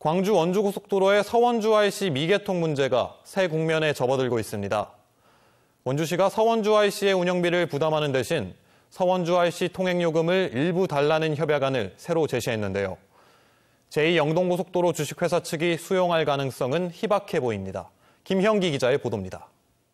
광주 원주고속도로의 서원주 IC 미개통 문제가 새 국면에 접어들고 있습니다. 원주시가 서원주 IC의 운영비를 부담하는 대신 서원주 IC 통행요금을 일부 달라는 협약안을 새로 제시했는데요. 제2영동고속도로 주식회사 측이 수용할 가능성은 희박해 보입니다. 김형기 기자의 보도입니다.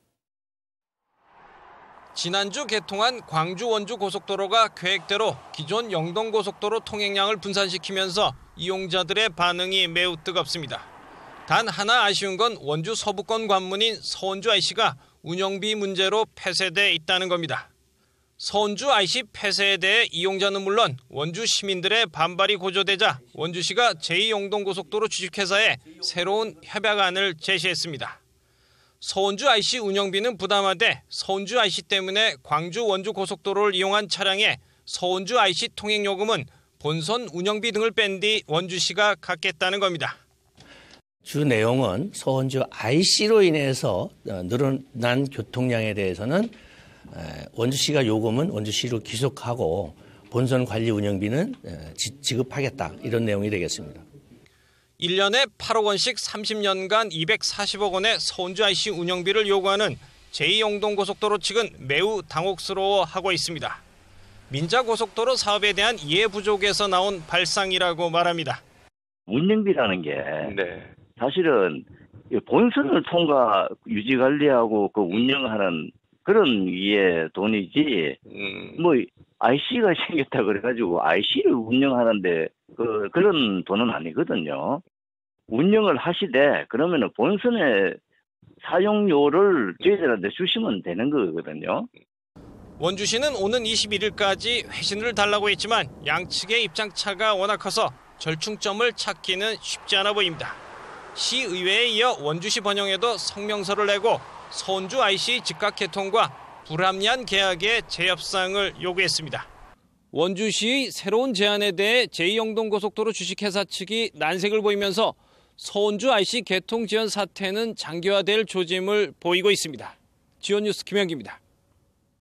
지난주 개통한 광주 원주 고속도로가 계획대로 기존 영동고속도로 통행량을 분산시키면서 이용자들의 반응이 매우 뜨겁습니다. 단 하나 아쉬운 건 원주 서부권 관문인 서원주 IC가 운영비 문제로 폐쇄돼 있다는 겁니다. 서원주 IC 폐쇄에 대해 이용자는 물론 원주 시민들의 반발이 고조되자 원주시가 제2영동고속도로 주식회사에 새로운 협약안을 제시했습니다. 서원주 IC 운영비는 부담하되 서원주 IC 때문에 광주 원주 고속도로를 이용한 차량의 서원주 IC 통행요금은 본선 운영비 등을 뺀 뒤 원주시가 갖겠다는 겁니다. 주 내용은 서원주 IC로 인해서 늘어난 교통량에 대해서는 원주시가 요금은 원주시로 기속하고 본선 관리 운영비는 지급하겠다, 이런 내용이 되겠습니다. 1년에 8억 원씩 30년간 240억 원의 서원주 IC 운영비를 요구하는 제2영동고속도로 측은 매우 당혹스러워하고 있습니다. 민자고속도로 사업에 대한 이해 부족에서 나온 발상이라고 말합니다. 운영비라는 게 사실은 본선을 통과 유지관리하고 그 운영하는 그런 위에 돈이지 뭐 IC가 생겼다 그래가지고 IC를 운영하는데 그런 돈은 아니거든요. 운영을 하시되 그러면은 본선의 사용료를 저희들한테 주시면 되는 거거든요. 원주시는 오는 21일까지 회신을 달라고 했지만 양측의 입장차가 워낙 커서 절충점을 찾기는 쉽지 않아 보입니다. 시의회에 이어 원주시 번영에도 성명서를 내고 서원주 IC 즉각 개통과 불합리한 계약의 재협상을 요구했습니다. 원주시의 새로운 제안에 대해 제2영동고속도로 주식회사 측이 난색을 보이면서 서원주 IC 개통 지연 사태는 장기화될 조짐을 보이고 있습니다. 지원뉴스 김현기입니다.